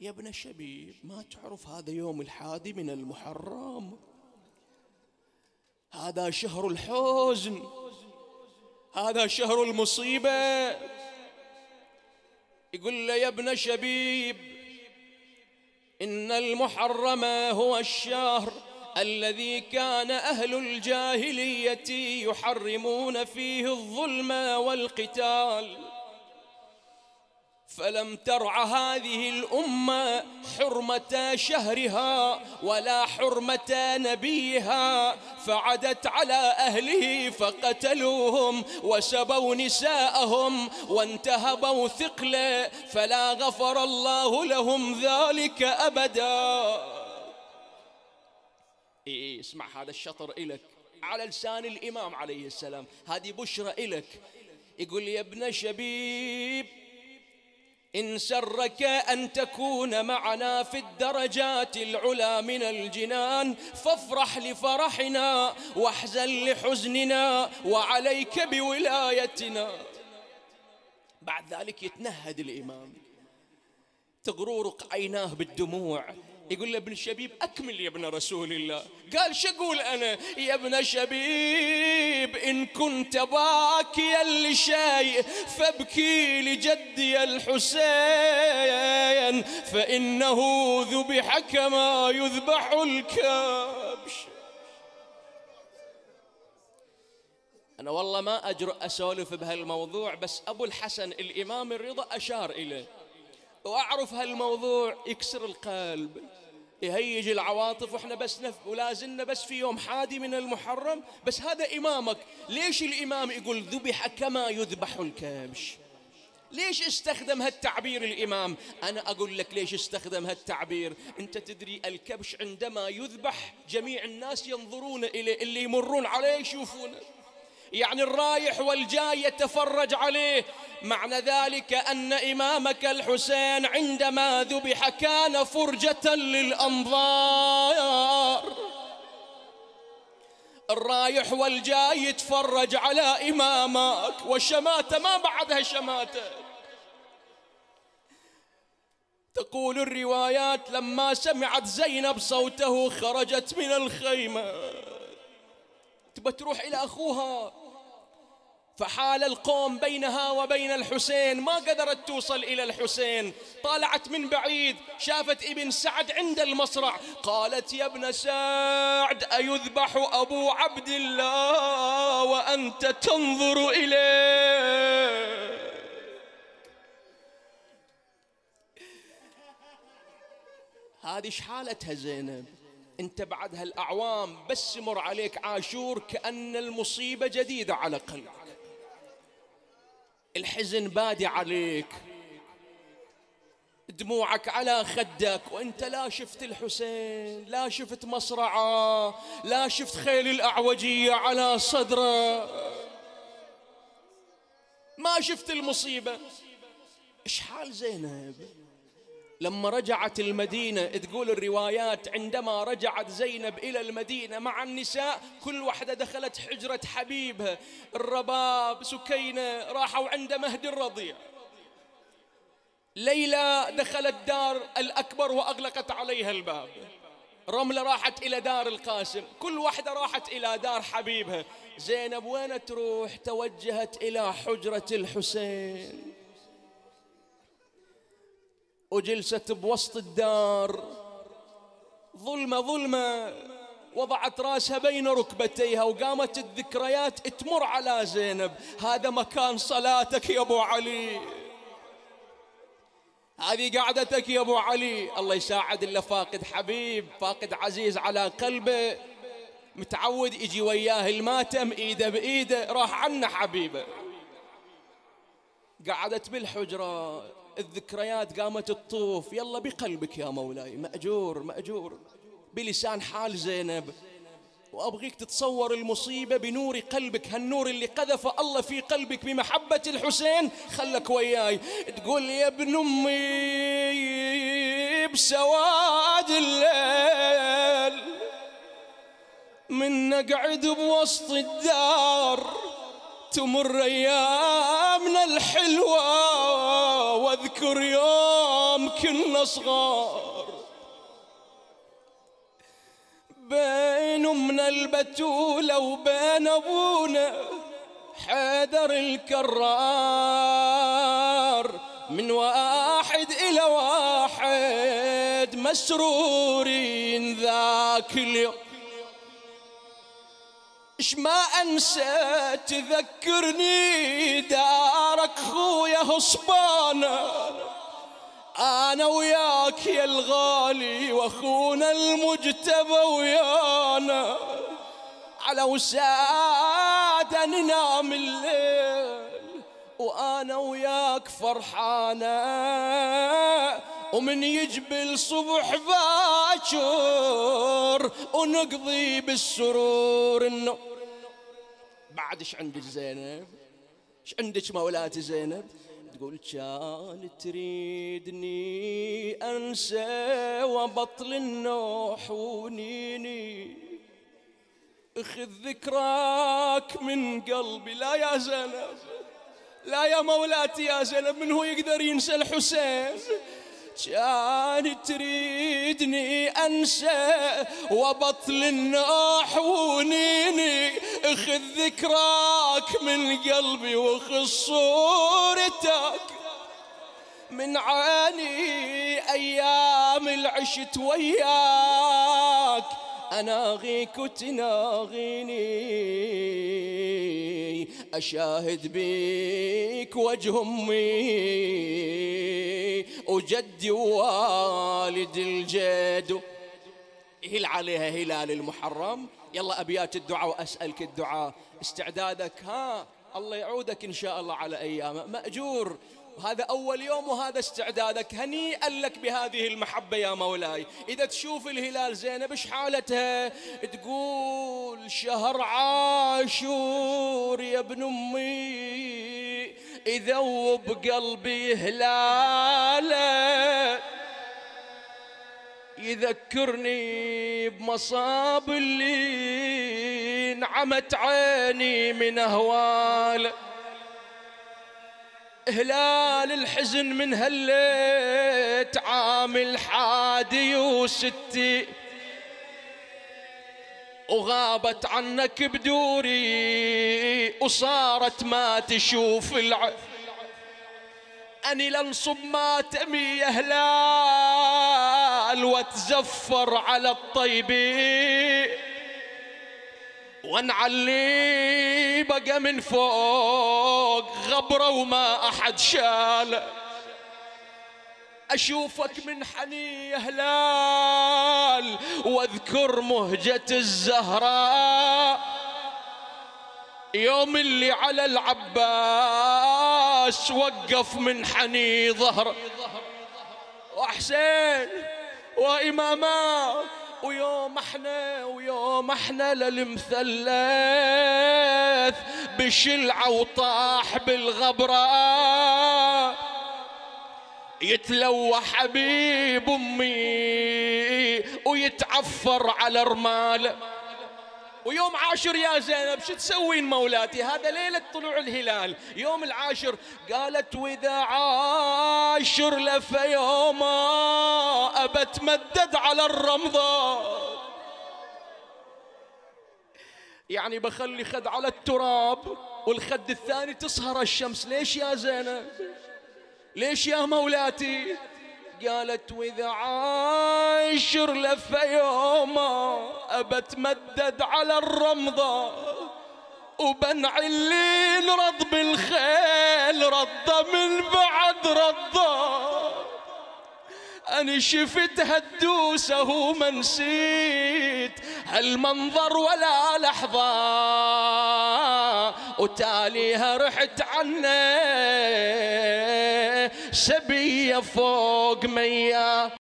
يا ابن شبيب ما تعرف هذا يوم 11 من المحرم، هذا شهر الحزن، هذا شهر المصيبة. يقول له يا ابن شبيب إن المحرم هو الشهر الذي كان أهل الجاهلية يحرمون فيه الظلم والقتال، فلم ترع هذه الأمة حرمة شهرها ولا حرمة نبيها، فعدت على أهله فقتلوهم وسبوا نساءهم وانتهبوا ثقله، فلا غفر الله لهم ذلك أبدا. اسمع هذا الشطر إلك على لسان الإمام عليه السلام، هذه بشرى إلك. يقول يا ابن شبيب إن سرك أن تكون معنا في الدرجات العلى من الجنان فافرح لفرحنا واحزن لحزننا وعليك بولايتنا. بعد ذلك يتنهد الإمام تغرورق عيناه بالدموع. يقول له ابن شبيب أكمل يا ابن رسول الله. قال شو أقول أنا يا ابن شبيب إن كنت باكيا لشيء فابكي لجدي الحسين فإنه ذبح كما يذبح الكبش. أنا والله ما أجرؤ أسولف بهالموضوع، بس أبو الحسن الإمام الرضا أشار إليه، وأعرف هالموضوع يكسر القلب يهيج العواطف، وإحنا بس ولازلنا بس في يوم 11 من المحرم. بس هذا إمامك، ليش الإمام يقول ذبح كما يذبح الكبش؟ ليش استخدم هالتعبير الإمام؟ أنا أقول لك ليش استخدم هالتعبير. أنت تدري الكبش عندما يذبح جميع الناس ينظرون إليه، اللي يمرون عليه يشوفونه، يعني الرايح والجاي يتفرج عليه. معنى ذلك أن إمامك الحسين عندما ذبح كان فرجة للأنظار، الرايح والجاي يتفرج على إمامك، والشماتة ما بعدها شماتة. تقول الروايات لما سمعت زينب صوته خرجت من الخيمة تبى تروح إلى أخوها، فحال القوم بينها وبين الحسين، ما قدرت توصل إلى الحسين، طالعت من بعيد شافت ابن سعد عند المصرع، قالت يا ابن سعد أيذبح أبو عبد الله وأنت تنظر إليه؟ هذه شحالتها زينب. انت بعد هالأعوام بس مر عليك عاشور كأن المصيبة جديدة على قلبك، الحزن بادي عليك، دموعك على خدك، وانت لا شفت الحسين، لا شفت مصرعه، لا شفت خيل الأعوجية على صدره، ما شفت المصيبة. ايش حال زينب لما رجعت المدينة؟ تقول الروايات عندما رجعت زينب إلى المدينة مع النساء كل واحدة دخلت حجرة حبيبها، الرباب سكينة راحوا عند مهدي الرضيع، ليلى دخلت دار الأكبر وأغلقت عليها الباب، رملة راحت إلى دار القاسم، كل واحدة راحت إلى دار حبيبها. زينب وين تروح؟ توجهت إلى حجرة الحسين وجلست بوسط الدار ظلمة ظلمة، وضعت راسها بين ركبتيها، وقامت الذكريات تمر على زينب. هذا مكان صلاتك يا أبو علي، هذه قعدتك يا أبو علي. الله يساعد اللي فاقد حبيب، فاقد عزيز على قلبه، متعود يجي وياه الماتم إيده بإيده، راح عنا حبيبه. قعدت بالحجرة، الذكريات قامت تطوف. يلا بقلبك يا مولاي، مأجور مأجور بلسان حال زينب، وأبغيك تتصور المصيبة بنور قلبك، هالنور اللي قذف الله في قلبك بمحبة الحسين خلك وياي. تقول يا ابن أمي بسواد الليل من نقعد بوسط الدار تمر أيامنا الحلوة واذكر يوم كنا صغار بين أمنا البتولة وبين أبونا حيدر الكرار، من واحد إلى واحد مسرورين ذاك اليوم. إش ما أنسى تذكرني دارك خويا هصبانا، أنا وياك يا الغالي وأخونا المجتبى ويانا، على وسادة ننام الليل وأنا وياك فرحانة، ومن يجبي الصبح باكر ونقضي بالسرور النوم. بعد ايش عندك زينب؟ ايش عندك مولاتي زينب؟ تقول كان تريدني انسى وبطل النوح ونيني، اخذ ذكراك من قلبي. لا يا زينب، لا يا مولاتي يا زينب، من هو يقدر ينسى الحسين؟ كان تريدني انسى وبطل النوح ونيني، اخذ ذكراك من قلبي وخذ صورتك من عيني، ايام العشت وياك اناغيك وتناغيني، اشاهد بيك وجه امي وجدي ووالد الجد. هل عليها هلال المحرم. يلا أبيات الدعاء وأسألك الدعاء. استعدادك ها الله يعودك إن شاء الله على أيامه مأجور، وهذا أول يوم وهذا استعدادك. هنيئا لك بهذه المحبة يا مولاي. إذا تشوف الهلال زينب إيش حالتها؟ تقول شهر عاشور يا ابن أمي يذوب قلبي هلاله، يذكرني بمصاب اللي انعمت عيني من أهواله، هلال الحزن من هليت عام 61 وغابت عنك بدوري وصارت ما تشوف العين، أني لنصب ماتمي يا هلال واتزفر على الطيبين، وانعلي بقى من فوق غبرة وما أحد شاله، أشوفك من حني يا هلال واذكر مهجة الزهراء، يوم اللي على العباس وقف من حني ظهر، وحسين وإماما ويوم احنا للمثلث بشلعة وطاح بالغبرة، يتلوى حبيب أمي ويتعفر على رماله. ويوم عاشر يا زينب شو تسوين مولاتي؟ هذا ليلة طلوع الهلال يوم العاشر. قالت وإذا عاشر لفى يوما أبتمدد على الرمضة، يعني بخلي خد على التراب والخد الثاني تسهر الشمس. ليش يا زينب؟ ليش يا مولاتي؟ قالت وإذا عاشر لفى يوما أبتمدد على الرمضة، وبنعلين رض بالخيل رضى من بعد رضى، أنا شفت هالدوسة وما نسيت هالمنظر ولا لحظة، وتاليها رحت عنه سبية فوق مياه.